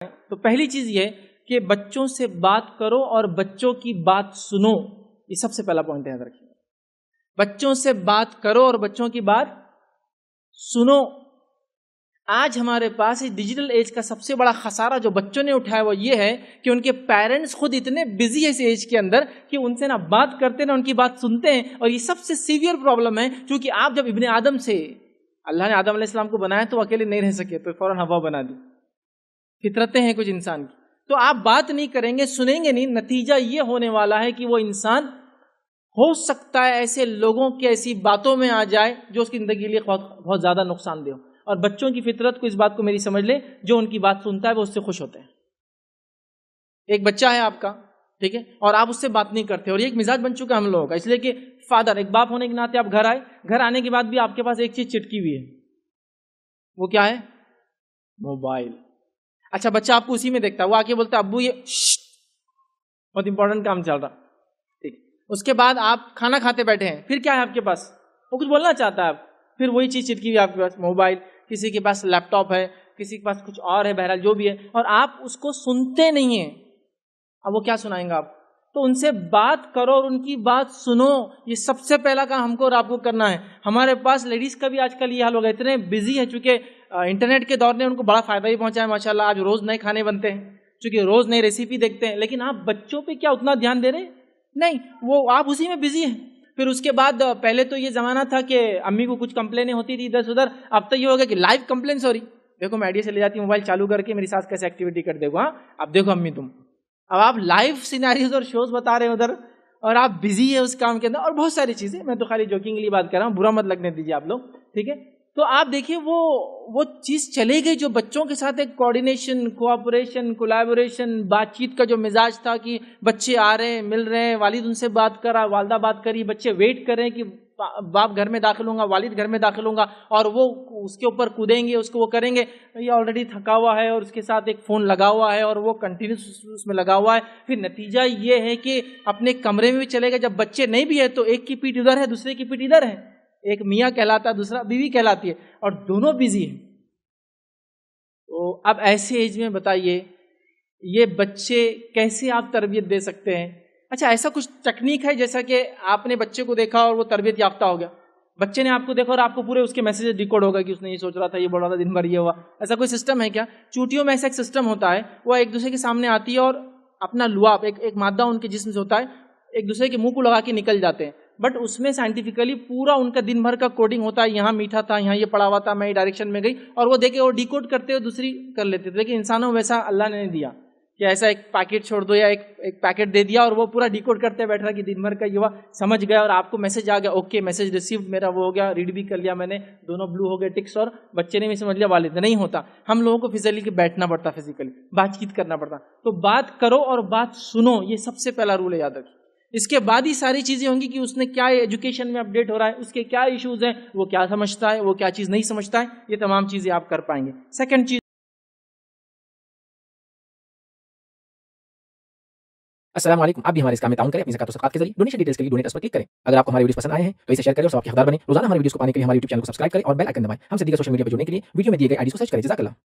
تو پہلی چیز یہ کہ بچوں سے بات کرو اور بچوں کی بات سنو، یہ سب سے پہلا پوائنٹ یاد رکھیے. بچوں سے بات کرو اور بچوں کی بات سنو. آج ہمارے پاس اس ڈیجیٹل ایج کا سب سے بڑا خسارہ جو بچوں نے اٹھایا وہ یہ ہے کہ ان کے پیرنٹس خود اتنے بزی ہے اس ایج کے اندر کہ ان سے نہ بات کرتے نہ ان کی بات سنتے ہیں. اور یہ سب سے سیویئر پرابلم ہے، کیونکہ آپ جب ابن آدم سے، اللہ نے آدم علیہ السلام کو بنایا تو اکیلے نہیں رہ سکے، تو فوراً ہوا بنا دی. فطرتیں ہیں کچھ انسان کی، تو آپ بات نہیں کریں گے، سنیں گے نہیں، نتیجہ یہ ہونے والا ہے کہ وہ انسان ہو سکتا ہے ایسے لوگوں کی ایسی باتوں میں آ جائے جو اس کی زندگی کے لیے بہت زیادہ نقصان دہ ہو. اور بچوں کی فطرت کو اس بات کو میری سمجھ لے، جو ان کی بات سنتا ہے وہ اس سے خوش ہوتے ہیں. ایک بچہ ہے آپ کا، ٹھیک ہے، اور آپ اس سے بات نہیں کرتے، اور یہ ایک مزاج بن چکا ہم لوگوں کا، اس لیے کہ فادر، ایک باپ ہونے کے ناطے آپ گھر آئے، گھر آنے کے بعد بھی آپ کے پاس ایک چیز چٹکی ہوئی ہے، وہ کیا ہے؟ موبائل. اچھا، بچہ آپ کو اسی میں دیکھتا ہے، وہ آ کے بولتا ہے ابو یہ بہت امپورٹنٹ کام چل رہا. ٹھیک، اس کے بعد آپ کھانا کھاتے بیٹھے ہیں، پھر کیا ہے آپ کے پاس؟ وہ کچھ بولنا چاہتا ہے، پھر وہی چیز چٹکی ہوئی آپ کے پاس، موبائل. کسی کے پاس لیپ ٹاپ ہے، کسی کے پاس کچھ اور ہے، بہرحال جو بھی ہے، اور آپ اس کو سنتے نہیں ہیں. اب وہ کیا سنائیں گے آپ؟ تو ان سے بات کرو اور ان کی بات سنو. یہ سب سے پہلا کام ہم کو اور آپ کو کرنا ہے. ہمارے پاس لیڈیز کا بھی آج کل یہ حال ہوگا، اتنے بزی ہے، چونکہ انٹرنیٹ کے دور نے ان کو بڑا فائدہ ہی پہنچا ہے ماشاءاللہ. آج روز نئے کھانے بنتے ہیں، چونکہ روز نئی ریسیپی دیکھتے ہیں، لیکن آپ بچوں پہ کیا اتنا دھیان دے رہے ہیں؟ نہیں، وہ آپ اسی میں بزی ہیں. پھر اس کے بعد پہلے تو یہ زمانہ تھا کہ امی کو کچھ کمپلینیں ہوتی تھی ادھر سے ادھر، اب تو یہ ہوگا کہ لائیو کمپلینس ہو رہی. دیکھو میں آئیڈیا سے لے جاتی ہوں موبائل چالو کر کے، میری ساس کیسے ایکٹیویٹی کر دے گا. ہاں اب دیکھو امی تم، اب آپ لائیو سیناریوز اور شوز بتا رہے ہیں ادھر، اور آپ بزی ہے اس کام کے اندر، اور بہت ساری چیزیں. میں تو خالی جوکنگ کے لیے بات کر رہا ہوں، برا مت لگنے دیجیے آپ لوگ، ٹھیک ہے. تو آپ دیکھیے وہ چیز چلے گئی جو بچوں کے ساتھ ایک کوآرڈینیشن، کوآپریشن، کولیبوریشن، بات چیت کا جو مزاج تھا کہ بچے آ رہے ہیں، مل رہے ہیں، والد ان سے بات کر رہا، والدہ بات کری، بچے ویٹ کر رہے ہیں کہ باپ گھر میں داخل ہوں گا، والد گھر میں داخل ہوں گا، اور وہ اس کے اوپر کودیں گے، اس کو وہ کریں گے. یہ آلریڈی تھکا ہوا ہے اور اس کے ساتھ ایک فون لگا ہوا ہے اور وہ کنٹینیوس اس میں لگا ہوا ہے. پھر نتیجہ یہ ہے کہ اپنے کمرے میں بھی چلے گا، جب بچے نہیں بھی ہے تو ایک کی پیٹھ ادھر ہے، دوسرے کی پیٹھ ادھر ہے. ایک میاں کہلاتا ہے، دوسرا بیوی کہلاتی ہے، اور دونوں بزی ہیں. تو اب ایسے ایج میں بتائیے یہ بچے کیسے آپ تربیت دے سکتے ہیں؟ اچھا، ایسا کچھ ٹیکنیک ہے جیسا کہ آپ نے بچے کو دیکھا اور وہ تربیت یافتہ ہو گیا، بچے نے آپ کو دیکھا اور آپ کو پورے اس کے میسیجز ڈیکوڈ ہوگا کہ اس نے یہ سوچ رہا تھا، یہ بول رہا تھا، دن بھر یہ ہوا. ایسا کوئی سسٹم ہے کیا؟ چوٹیوں میں ایسا ایک سسٹم ہوتا ہے، وہ ایک دوسرے کے سامنے آتی ہے اور اپنا لعاب، ایک مادہ ان کے جسم سے ہوتا ہے، ایک دوسرے کے منہ کو لگا کے نکل جاتے ہیں. بٹ اس میں سائنٹیفکلی پورا ان کا دن بھر کا کوڈنگ ہوتا ہے، یہاں میٹھا تھا، یہاں یہ پڑا ہوا تھا، میں یہ ڈائریکشن میں گئی، اور وہ دیکھے وہ ڈیکوڈ کرتے ہوئے دوسری کر لیتے تھے. لیکن انسانوں ویسا اللہ نے نہیں دیا کہ ایسا ایک پیکٹ چھوڑ دو یا ایک پیکٹ دے دیا اور وہ پورا ڈیکوڈ کرتے بیٹھ رہا کہ دن بھر کا یہ ہوا، سمجھ گیا اور آپ کو میسج آ گیا، اوکے میسج ریسیوڈ، میرا وہ ہو گیا، ریڈ بھی کر لیا میں نے، دونوں بلو ہو گئے ٹکس، اور بچے نے بھی سمجھ لیا، والد نہیں ہوتا. ہم لوگوں کو فزیکلی بیٹھنا پڑتا، فزیکلی بات چیت کرنا پڑتا. تو بات کرو اور بات سنو، یہ سب سے پہلا رول ہے، یاد رکھیں. اس کے بعد ہی ساری چیزیں ہوں گی کہ اس نے کیا ایجوکیشن میں اپڈیٹ ہو رہا ہے، اس کے کیا ایشوز ہیں، وہ کیا سمجھتا ہے، وہ کیا چیز نہیں سمجھتا ہے، یہ تمام چیزیں آپ کر پائیں گے. سیکنڈ چیز، السلام علیکم. آپ بھی ہمارے اس کام میں تعاون کریں اپنی زکات و صدقات کے ذریعے. ڈونیشن ڈیٹیلز کے لیے ڈونیٹ اس پر کلک کریں. اگر آپ کو ہمارے ویڈیوز پسند آئے ہیں تو اسے شیئر کریں اور سب کے حقدار بنیں. روزانہ ہمارے ویڈیوز کو پانے کے لیے ہمارے یوٹیوب چینل کو سبسکرائب کریں اور بیل آئکن دبائیں. ہم سے دیگر سوشل میڈیا پہ جڑنے کے لیے ویڈیو میں دیے گئے آئی ڈی کو سرچ کریں. جزاک اللہ.